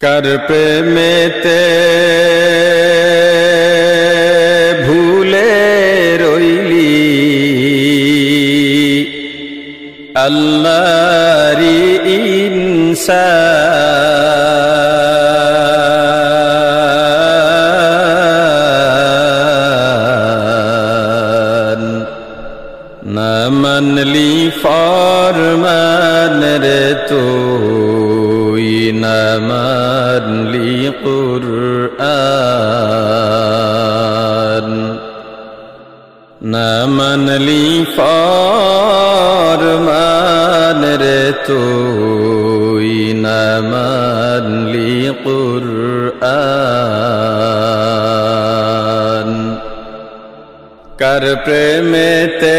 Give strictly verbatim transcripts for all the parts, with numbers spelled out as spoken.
कर प्रेमेते भूले रोइली अल्लाहरी इंसान न मनली फरमान रे तो न मनली कुरआन न मनली फरमान रे तो न मनली कुरआन कर प्रेमेते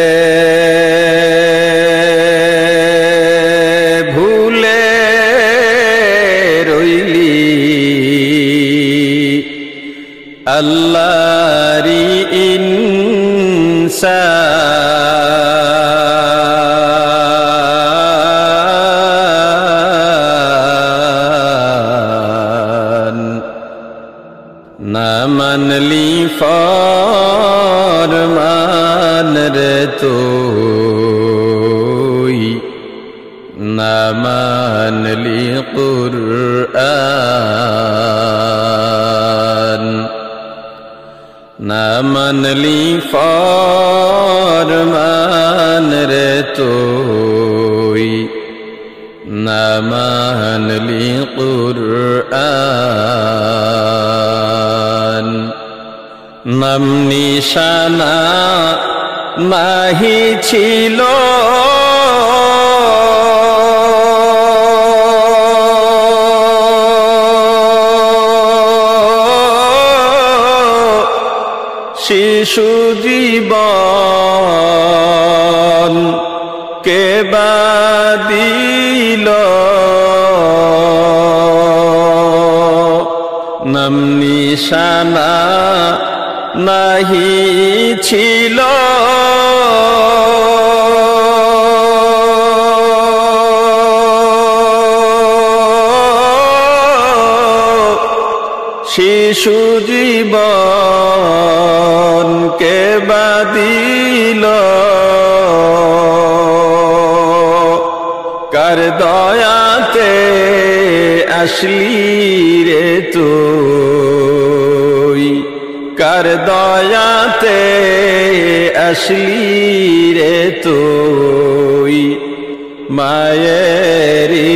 अल्लाहरी इंसान न मनली फरमान रे तो न मनली कुरआन न मनली फरमान रे तो न मनली कुरआन नाम निशाना नाहि छिलो शिशु जीवन के बादिल नाम निशाना नाहि छिलो शिशु जीवन के बादिल कर दयाते असली रे तू कर दयाते असली रे तू मायेरी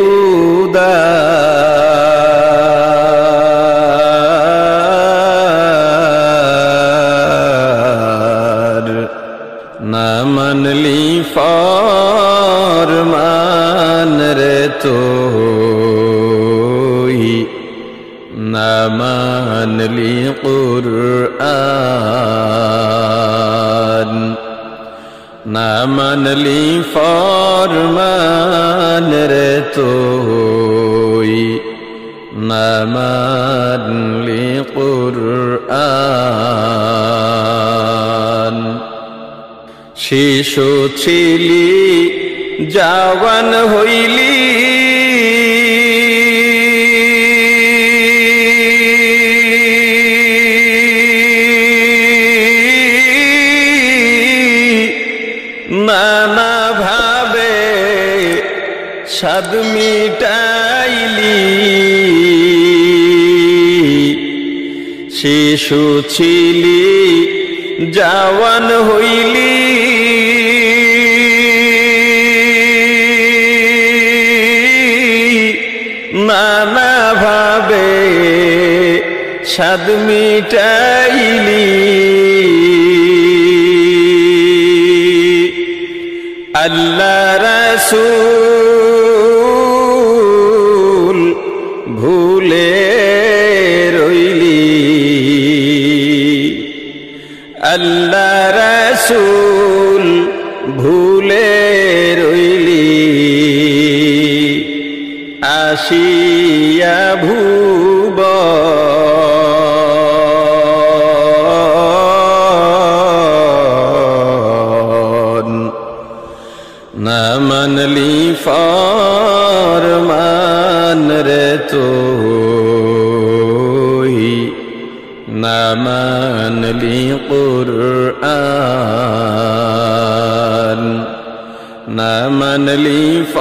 उदार न मनली फरमान रे तो न मनली कुरआन न मनली फरमान रे तो न मनली कुरआन शिशु छिली जवान हইলি नाना भावे साद मिटाइली शिशु छिली जवान हইলি नाना भावे साद मिटाइली अल्लाह रसूल भूले रोइली अल्लाह रसूल भूले रोइली आशिया भूब न मनली फरमान रे तो মানলি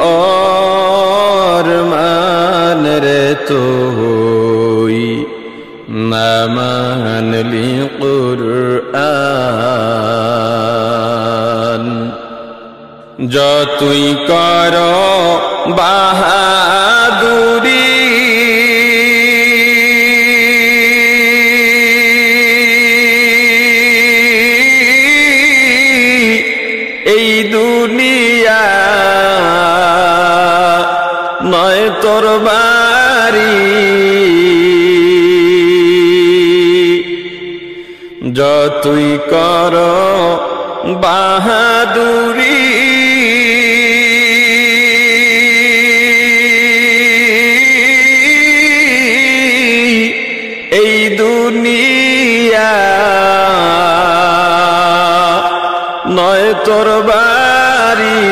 ফরমান রে তুই না মানলি কুরআন যতই কর বাহাদুরি এই দুনিয়া নয় তোর বাড়ি যতই কর বাহাদুরি এই দুনিয়া নয় তোর বাড়ি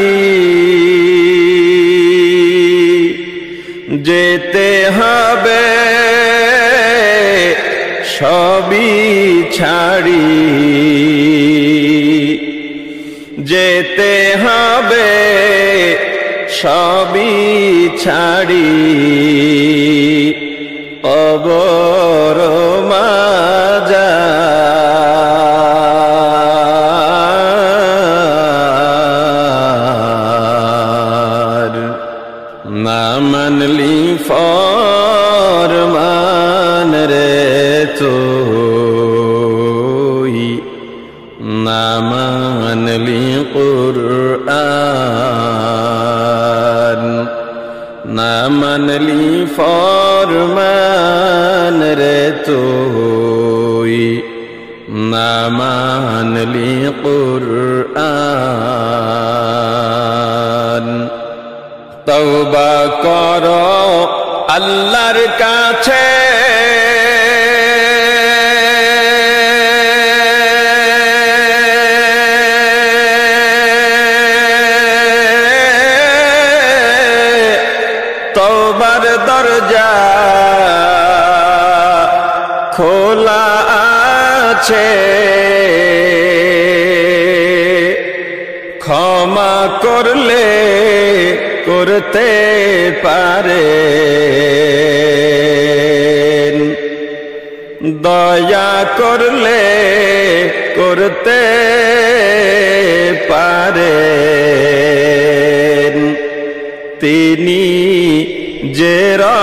যেতে হবে সবই ছাড়ি যেতে হবে সবই ছাড়ি কবর মাজার না মানলি ফরমান রে তুই না মানলি কুরআন না মানলি ফরমান রে তুই না মানলি কুরআন তওবা কর আল্লাহর কাছে তওবার দরজা খোলা আছে ক্ষমা করলে করতে পারে দয়া করলে করতে পারে তিনি যে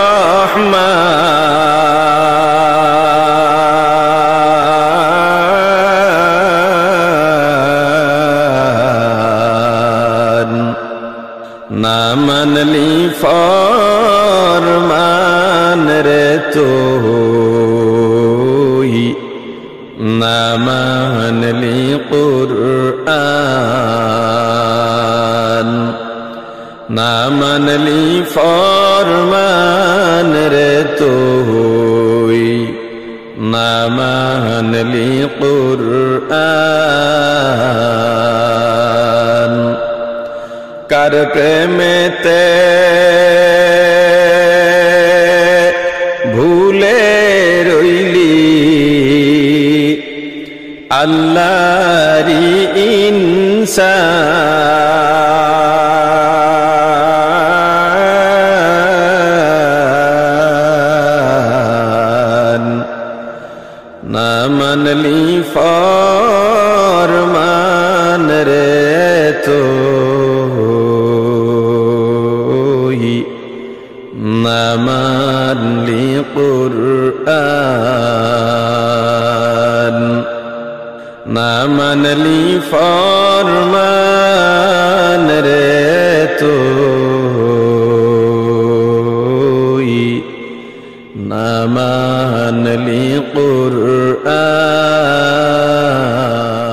রহমান না মানলি ফরমান রে তুই না মানলি কুরআন না মানলি ফরমান রে তুই না মানলি কুরআন কার প্রেমেতে ভুলে রইলি আল্লাহরি ইনসান না মানলি ফরমান রে তুই না মানলি কুরআন না মানলি ফরমান রে তুই না মানলি কুরআন